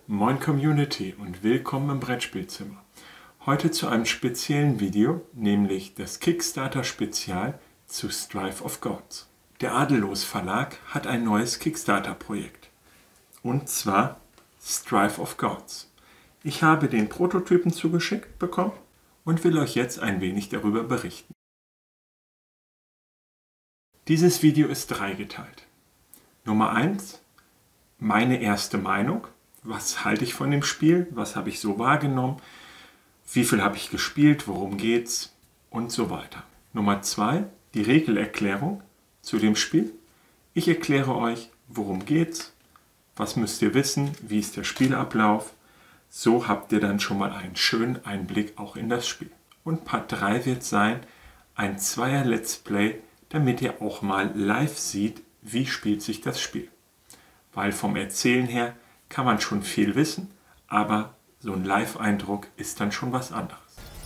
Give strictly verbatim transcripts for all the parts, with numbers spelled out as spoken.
Moin Community und willkommen im Brettspielzimmer. Heute zu einem speziellen Video, nämlich das Kickstarter-Spezial zu Strife of Gods. Der Adellos Verlag hat ein neues Kickstarter-Projekt. Und zwar Strife of Gods. Ich habe den Prototypen zugeschickt bekommen und will euch jetzt ein wenig darüber berichten. Dieses Video ist dreigeteilt. Nummer eins, meine erste Meinung. Was halte ich von dem Spiel? Was habe ich so wahrgenommen? Wie viel habe ich gespielt? Worum geht's? Und so weiter. Nummer zwei, die Regelerklärung zu dem Spiel. Ich erkläre euch, worum geht's, was müsst ihr wissen, wie ist der Spielablauf. So habt ihr dann schon mal einen schönen Einblick auch in das Spiel. Und Part drei wird sein, ein Zweier-Let's Play, damit ihr auch mal live seht, wie spielt sich das Spiel. Weil vom Erzählen her kann man schon viel wissen, aber so ein Live-Eindruck ist dann schon was anderes.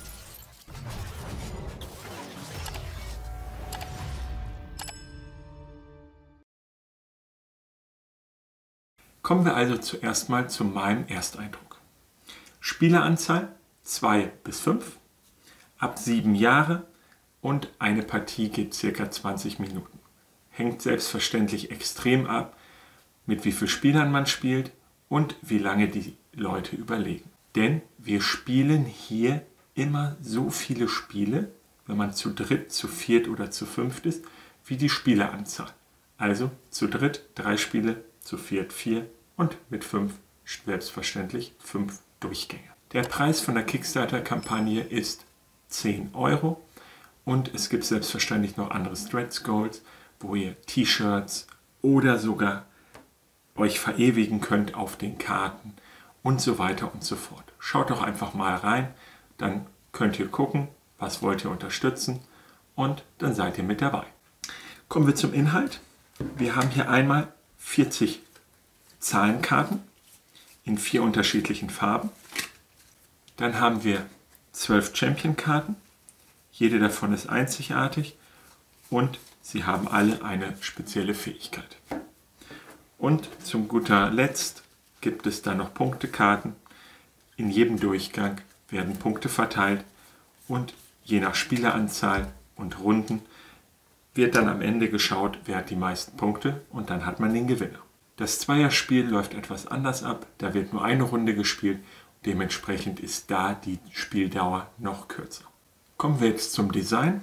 Kommen wir also zuerst mal zu meinem Ersteindruck. Spieleranzahl zwei bis fünf, ab sieben Jahre und eine Partie geht ca. zwanzig Minuten. Hängt selbstverständlich extrem ab, mit wie vielen Spielern man spielt und wie lange die Leute überlegen. Denn wir spielen hier immer so viele Spiele, wenn man zu dritt, zu viert oder zu fünft ist, wie die Spieleranzahl. Also zu dritt drei Spiele, zu viert vier und mit fünf selbstverständlich fünf Durchgänge. Der Preis von der Kickstarter-Kampagne ist zehn Euro und es gibt selbstverständlich noch andere Stretch Goals, wo ihr T-Shirts oder sogar euch verewigen könnt auf den Karten und so weiter und so fort. Schaut doch einfach mal rein, dann könnt ihr gucken, was wollt ihr unterstützen und dann seid ihr mit dabei. Kommen wir zum Inhalt. Wir haben hier einmal vierzig Zahlenkarten in vier unterschiedlichen Farben. Dann haben wir zwölf Champion-Karten. Jede davon ist einzigartig und sie haben alle eine spezielle Fähigkeit. Und zum guter Letzt gibt es dann noch Punktekarten. In jedem Durchgang werden Punkte verteilt und je nach Spieleranzahl und Runden wird dann am Ende geschaut, wer hat die meisten Punkte und dann hat man den Gewinner. Das Zweierspiel läuft etwas anders ab, da wird nur eine Runde gespielt, dementsprechend ist da die Spieldauer noch kürzer. Kommen wir jetzt zum Design.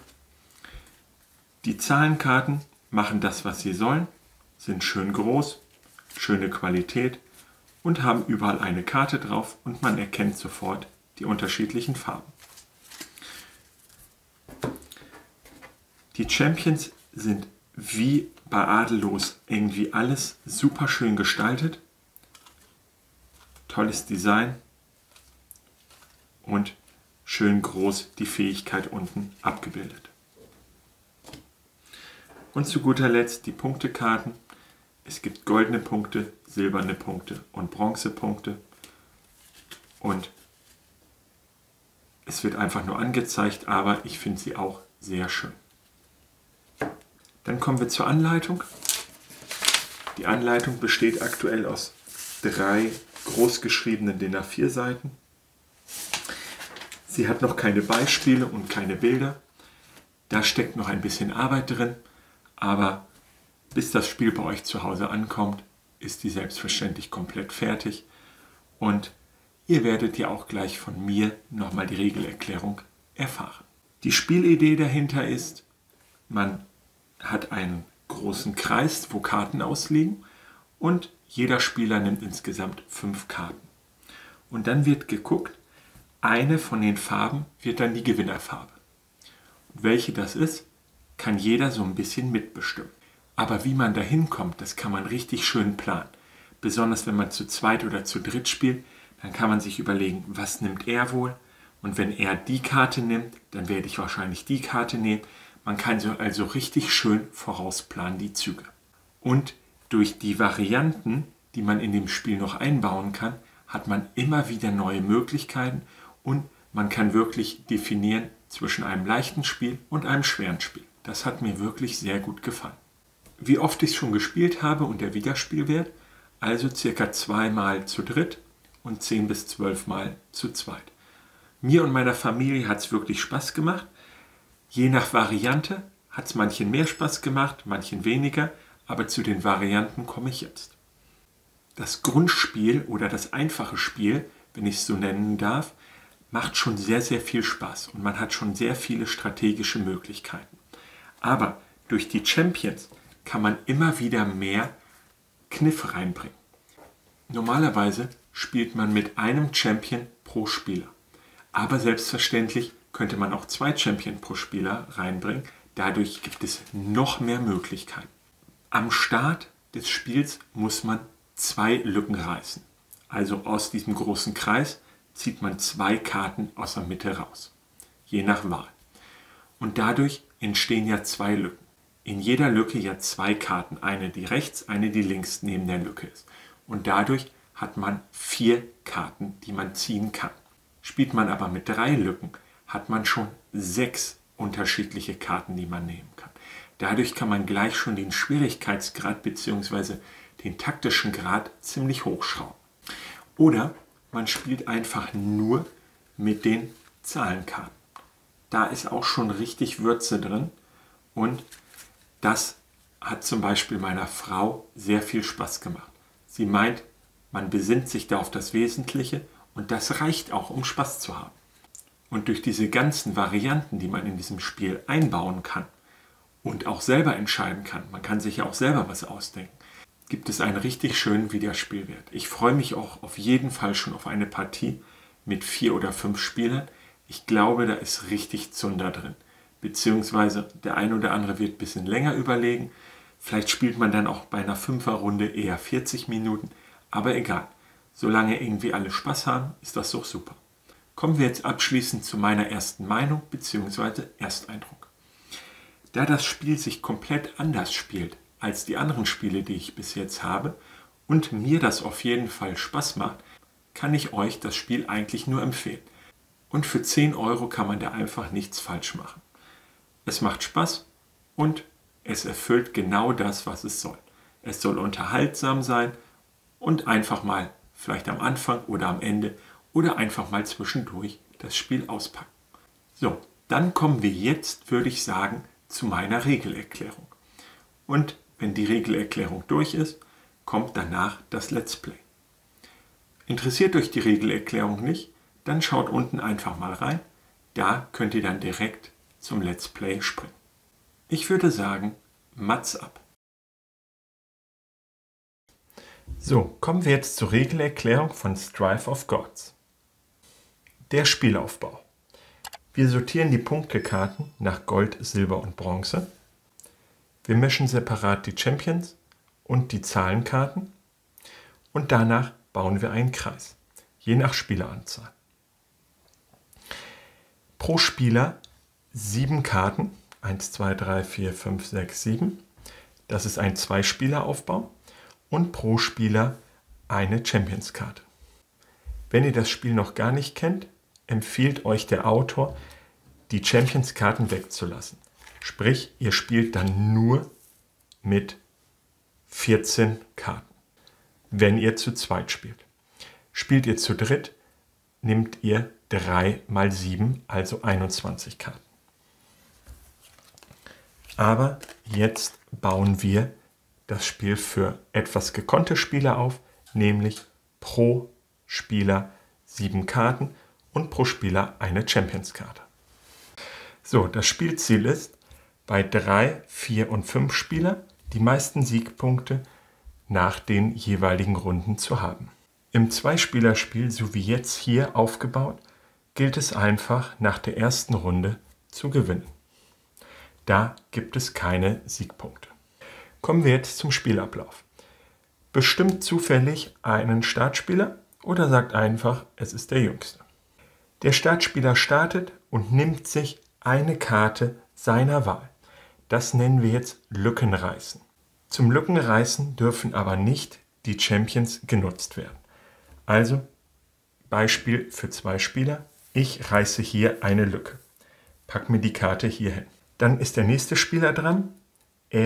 Die Zahlenkarten machen das, was sie sollen, sind schön groß, schöne Qualität und haben überall eine Karte drauf und man erkennt sofort die unterschiedlichen Farben. Die Champions sind wie bei Adellos irgendwie alles super schön gestaltet, tolles Design und schön groß die Fähigkeit unten abgebildet. Und zu guter Letzt die Punktekarten. Es gibt goldene Punkte, silberne Punkte und Bronzepunkte. Und es wird einfach nur angezeigt, aber ich finde sie auch sehr schön. Dann kommen wir zur Anleitung. Die Anleitung besteht aktuell aus drei großgeschriebenen D I N A vier Seiten. Sie hat noch keine Beispiele und keine Bilder. Da steckt noch ein bisschen Arbeit drin, aber bis das Spiel bei euch zu Hause ankommt, ist die selbstverständlich komplett fertig und ihr werdet ja auch gleich von mir nochmal die Regelerklärung erfahren. Die Spielidee dahinter ist, man hat einen großen Kreis, wo Karten ausliegen und jeder Spieler nimmt insgesamt fünf Karten. Und dann wird geguckt, eine von den Farben wird dann die Gewinnerfarbe. Und welche das ist, kann jeder so ein bisschen mitbestimmen. Aber wie man da hinkommt, das kann man richtig schön planen. Besonders wenn man zu zweit oder zu dritt spielt, dann kann man sich überlegen, was nimmt er wohl? Und wenn er die Karte nimmt, dann werde ich wahrscheinlich die Karte nehmen. Man kann so also richtig schön vorausplanen, die Züge. Und durch die Varianten, die man in dem Spiel noch einbauen kann, hat man immer wieder neue Möglichkeiten und man kann wirklich definieren zwischen einem leichten Spiel und einem schweren Spiel. Das hat mir wirklich sehr gut gefallen. Wie oft ich es schon gespielt habe und der Wiederspielwert, also circa zweimal zu dritt und zehn bis zwölf Mal zu zweit. Mir und meiner Familie hat es wirklich Spaß gemacht. Je nach Variante hat es manchen mehr Spaß gemacht, manchen weniger, aber zu den Varianten komme ich jetzt. Das Grundspiel oder das einfache Spiel, wenn ich es so nennen darf, macht schon sehr, sehr viel Spaß und man hat schon sehr viele strategische Möglichkeiten. Aber durch die Champions kann man immer wieder mehr Kniff reinbringen. Normalerweise spielt man mit einem Champion pro Spieler. Aber selbstverständlich könnte man auch zwei Champion pro Spieler reinbringen. Dadurch gibt es noch mehr Möglichkeiten. Am Start des Spiels muss man zwei Lücken reißen. Also aus diesem großen Kreis zieht man zwei Karten aus der Mitte raus. Je nach Wahl. Und dadurch entstehen ja zwei Lücken. In jeder Lücke ja zwei Karten. Eine, die rechts, eine, die links neben der Lücke ist. Und dadurch hat man vier Karten, die man ziehen kann. Spielt man aber mit drei Lücken, hat man schon sechs unterschiedliche Karten, die man nehmen kann. Dadurch kann man gleich schon den Schwierigkeitsgrad bzw. den taktischen Grad ziemlich hochschrauben. Oder man spielt einfach nur mit den Zahlenkarten. Da ist auch schon richtig Würze drin und das hat zum Beispiel meiner Frau sehr viel Spaß gemacht. Sie meint, man besinnt sich da auf das Wesentliche und das reicht auch, um Spaß zu haben. Und durch diese ganzen Varianten, die man in diesem Spiel einbauen kann und auch selber entscheiden kann, man kann sich ja auch selber was ausdenken, gibt es einen richtig schönen Wiederspielwert. Ich freue mich auch auf jeden Fall schon auf eine Partie mit vier oder fünf Spielern. Ich glaube, da ist richtig Zunder drin. Beziehungsweise der ein oder andere wird ein bisschen länger überlegen. Vielleicht spielt man dann auch bei einer Fünferrunde eher vierzig Minuten. Aber egal. Solange irgendwie alle Spaß haben, ist das doch super. Kommen wir jetzt abschließend zu meiner ersten Meinung bzw. Ersteindruck. Da das Spiel sich komplett anders spielt als die anderen Spiele, die ich bis jetzt habe und mir das auf jeden Fall Spaß macht, kann ich euch das Spiel eigentlich nur empfehlen. Und für zehn Euro kann man da einfach nichts falsch machen. Es macht Spaß und es erfüllt genau das, was es soll. Es soll unterhaltsam sein und einfach mal vielleicht am Anfang oder am Ende oder einfach mal zwischendurch das Spiel auspacken. So, dann kommen wir jetzt, würde ich sagen, zu meiner Regelerklärung. Und wenn die Regelerklärung durch ist, kommt danach das Let's Play. Interessiert euch die Regelerklärung nicht, dann schaut unten einfach mal rein. Da könnt ihr dann direkt zum Let's Play springen. Ich würde sagen, Mats ab. So, kommen wir jetzt zur Regelerklärung von Strife of Gods. Der Spielaufbau. Wir sortieren die Punktekarten nach Gold, Silber und Bronze. Wir mischen separat die Champions und die Zahlenkarten und danach bauen wir einen Kreis, je nach Spieleranzahl. Pro Spieler sieben Karten, eins, zwei, drei, vier, fünf, sechs, sieben. Das ist ein Zwei-Spieler-Aufbau und pro Spieler eine Champions-Karte. Wenn ihr das Spiel noch gar nicht kennt, empfiehlt euch der Autor, die Champions-Karten wegzulassen. Sprich, ihr spielt dann nur mit vierzehn Karten, wenn ihr zu zweit spielt. Spielt ihr zu dritt, nehmt ihr drei mal sieben, also einundzwanzig Karten. Aber jetzt bauen wir das Spiel für etwas gekonnte Spieler auf, nämlich pro Spieler sieben Karten und pro Spieler eine Champions-Karte. So, das Spielziel ist, bei drei, vier und fünf Spielern die meisten Siegpunkte nach den jeweiligen Runden zu haben. Im Zweispielerspiel, so wie jetzt hier aufgebaut, gilt es einfach nach der ersten Runde zu gewinnen. Da gibt es keine Siegpunkte. Kommen wir jetzt zum Spielablauf. Bestimmt zufällig einen Startspieler oder sagt einfach, es ist der Jüngste. Der Startspieler startet und nimmt sich eine Karte seiner Wahl. Das nennen wir jetzt Lückenreißen. Zum Lückenreißen dürfen aber nicht die Champions genutzt werden. Also Beispiel für zwei Spieler. Ich reiße hier eine Lücke. Pack mir die Karte hier hin. Dann ist der nächste Spieler dran. Er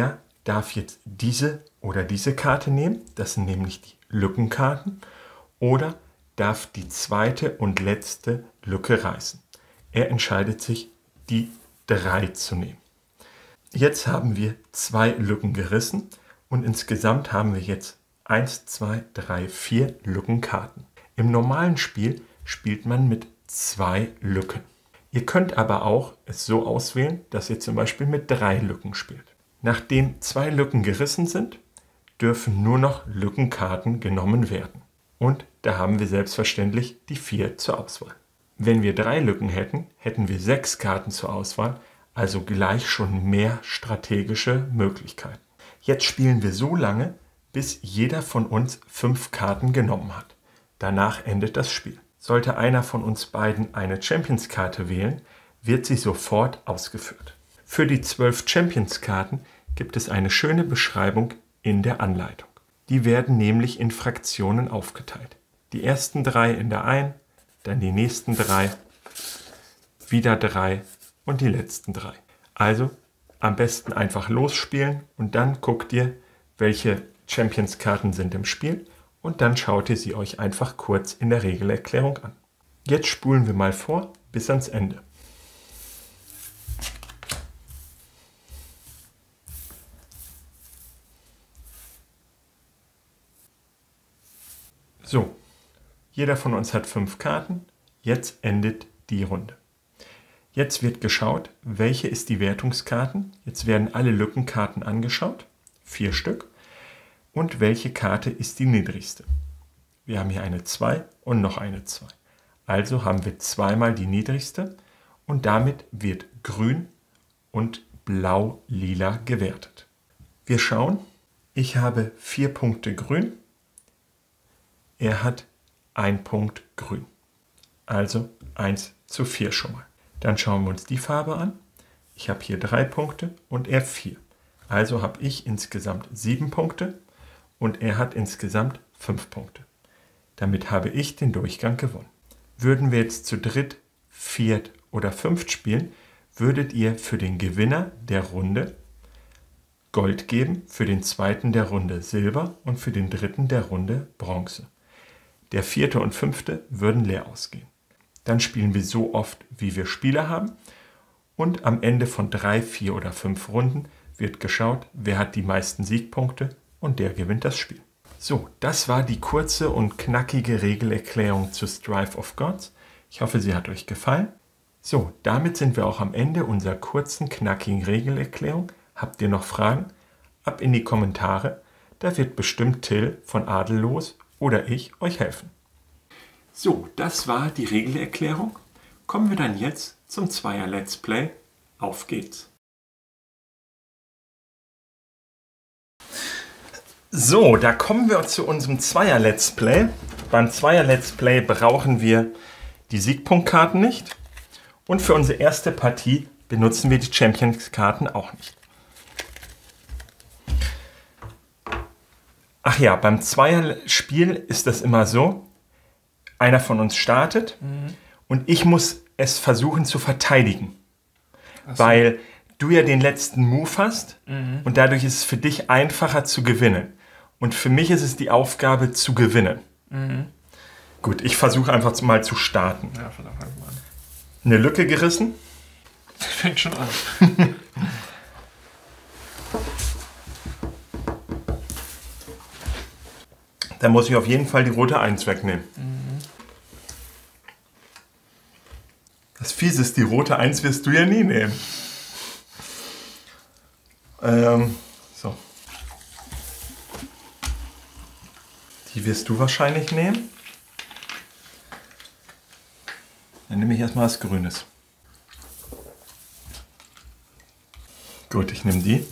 darf jetzt diese oder diese Karte nehmen, das sind nämlich die Lückenkarten, oder darf die zweite und letzte Lücke reißen. Er entscheidet sich, die drei zu nehmen. Jetzt haben wir zwei Lücken gerissen und insgesamt haben wir jetzt eins, zwei, drei, vier Lückenkarten. Im normalen Spiel spielt man mit zwei Lücken. Ihr könnt aber auch es so auswählen, dass ihr zum Beispiel mit drei Lücken spielt. Nachdem zwei Lücken gerissen sind, dürfen nur noch Lückenkarten genommen werden. Und da haben wir selbstverständlich die vier zur Auswahl. Wenn wir drei Lücken hätten, hätten wir sechs Karten zur Auswahl, also gleich schon mehr strategische Möglichkeiten. Jetzt spielen wir so lange, bis jeder von uns fünf Karten genommen hat. Danach endet das Spiel. Sollte einer von uns beiden eine Champions-Karte wählen, wird sie sofort ausgeführt. Für die zwölf Champions-Karten gibt es eine schöne Beschreibung in der Anleitung. Die werden nämlich in Fraktionen aufgeteilt. Die ersten drei in der einen, dann die nächsten drei, wieder drei und die letzten drei. Also am besten einfach losspielen und dann guckt ihr, welche Champions-Karten sind im Spiel und dann schaut ihr sie euch einfach kurz in der Regelerklärung an. Jetzt spulen wir mal vor bis ans Ende. So, jeder von uns hat fünf Karten. Jetzt endet die Runde. Jetzt wird geschaut, welche ist die Wertungskarten. Jetzt werden alle Lückenkarten angeschaut, vier Stück. Und welche Karte ist die niedrigste? Wir haben hier eine zwei und noch eine zwei. Also haben wir zweimal die niedrigste und damit wird grün und blau-lila gewertet. Wir schauen, ich habe vier Punkte grün, er hat ein Punkt grün. Also eins zu vier schon mal. Dann schauen wir uns die Farbe an. Ich habe hier drei Punkte und er vier. Also habe ich insgesamt sieben Punkte und er hat insgesamt fünf Punkte. Damit habe ich den Durchgang gewonnen. Würden wir jetzt zu dritt, viert oder fünft spielen, würdet ihr für den Gewinner der Runde Gold geben, für den zweiten der Runde Silber und für den dritten der Runde Bronze. Der vierte und fünfte würden leer ausgehen. Dann spielen wir so oft, wie wir Spieler haben. Und am Ende von drei, vier oder fünf Runden wird geschaut, wer hat die meisten Siegpunkte und der gewinnt das Spiel. So, das war die kurze und knackige Regelerklärung zu Strife of Gods. Ich hoffe, sie hat euch gefallen. So, damit sind wir auch am Ende unserer kurzen, knackigen Regelerklärung. Habt ihr noch Fragen? Ab in die Kommentare. Da wird bestimmt Till von Adellos oder ich euch helfen. So, das war die Regelerklärung. Kommen wir dann jetzt zum Zweier-Let's Play. Auf geht's! So, da kommen wir zu unserem Zweier-Let's Play. Beim Zweier-Let's Play brauchen wir die Siegpunktkarten nicht. Und für unsere erste Partie benutzen wir die Champions-Karten auch nicht. Ach ja, beim Zweierspiel ist das immer so, einer von uns startet mhm. und ich muss es versuchen zu verteidigen. So. Weil du ja den letzten Move hast mhm. und dadurch ist es für dich einfacher zu gewinnen. Und für mich ist es die Aufgabe zu gewinnen. Mhm. Gut, ich versuche einfach mal zu starten. Ja, von Anfang an. Eine Lücke gerissen. Das fängt schon an. Da muss ich auf jeden Fall die rote eins wegnehmen. Mhm. Das Fiese ist, die rote eins wirst du ja nie nehmen. Ähm, so. Die wirst du wahrscheinlich nehmen. Dann nehme ich erstmal was Grünes. Gut, ich nehme die.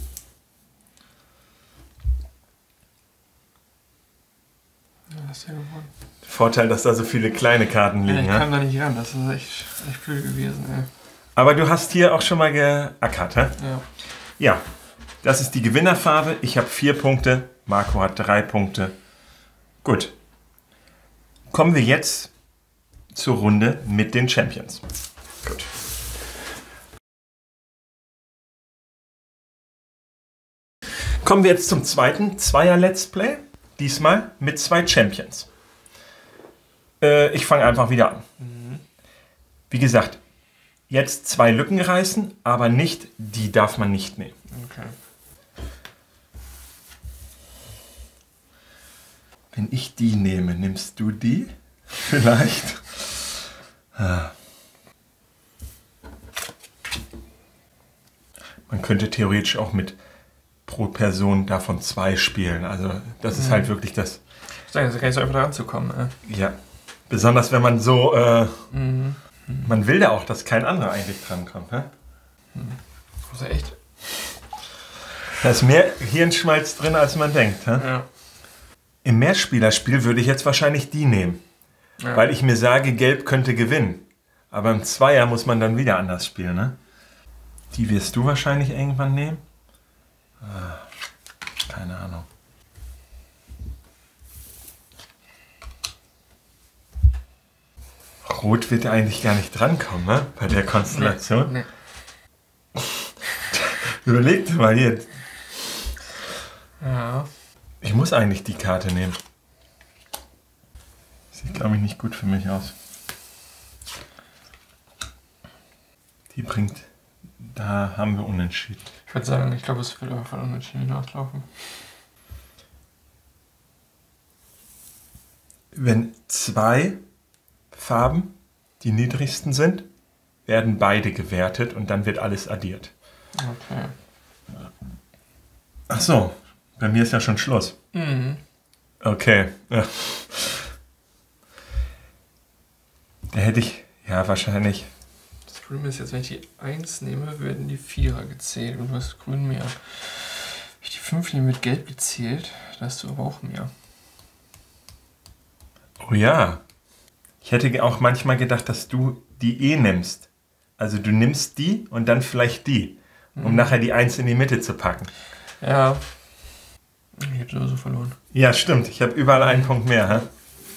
Hast du ja gewonnen. Vorteil, dass da so viele kleine Karten liegen. Ja, ich kam ja? da nicht ran, das ist echt, echt blöd gewesen. Ey. Aber du hast hier auch schon mal geackert, hä? Ja. Ja, das ist die Gewinnerfarbe. Ich habe vier Punkte, Marco hat drei Punkte. Gut. Kommen wir jetzt zur Runde mit den Champions. Gut. Kommen wir jetzt zum zweiten Zweier-Let's Play. Diesmal mit zwei Champions. Äh, ich fange einfach wieder an. Mhm. Wie gesagt, jetzt zwei Lücken reißen, aber nicht, die darf man nicht nehmen. Okay. Wenn ich die nehme, nimmst du die? Vielleicht. Ah. Man könnte theoretisch auch mit pro Person davon zwei spielen. Also das ist mhm. halt wirklich das... Ich sage, das ist gar nicht so einfach da ranzukommen. Äh. Ja. Besonders wenn man so... Äh, mhm. Man will ja auch, dass kein anderer eigentlich drankommt. Ne? Mhm. Das ist echt... Da ist mehr Hirnschmalz drin, als man denkt. Ne? Ja. Im Mehrspielerspiel würde ich jetzt wahrscheinlich die nehmen. Ja. Weil ich mir sage, Gelb könnte gewinnen. Aber im Zweier muss man dann wieder anders spielen. Ne? Die wirst du wahrscheinlich irgendwann nehmen? Ah, keine Ahnung. Rot wird eigentlich gar nicht drankommen, ne? Bei der Konstellation. Nee, nee. Überleg dir mal hier. Ja. Ich muss eigentlich die Karte nehmen. Sieht, glaube ich, nicht gut für mich aus. Die bringt... Da haben wir Unentschieden. Ich würde sagen, ich glaube, es wird aber von Unentschieden hinauslaufen. Wenn zwei Farben die niedrigsten sind, werden beide gewertet und dann wird alles addiert. Okay. Ach so, bei mir ist ja schon Schluss. Mhm. Okay. Ja. Da hätte ich, ja wahrscheinlich... Das Problem ist jetzt, wenn ich die eins nehme, werden die Vierer gezählt und du hast grün mehr. Wenn ich die fünf nehme, wird gelb gezählt, da hast du aber auch mehr. Oh ja. Ich hätte auch manchmal gedacht, dass du die E nimmst. Also du nimmst die und dann vielleicht die, um mhm. nachher die eins in die Mitte zu packen. Ja. Ich hätte so verloren. Ja, stimmt. Ich habe überall einen Punkt mehr. Hä?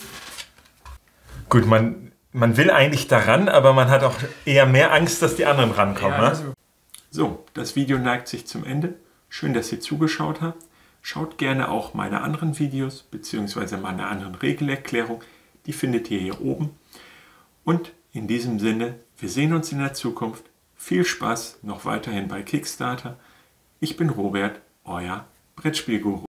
Gut, man, man will eigentlich daran, aber man hat auch eher mehr Angst, dass die anderen rankommen. Ja, also. So, das Video neigt sich zum Ende. Schön, dass ihr zugeschaut habt. Schaut gerne auch meine anderen Videos bzw. meine anderen Regelerklärungen. Die findet ihr hier oben. Und in diesem Sinne, wir sehen uns in der Zukunft. Viel Spaß noch weiterhin bei Kickstarter. Ich bin Robert, euer Brettspielguru.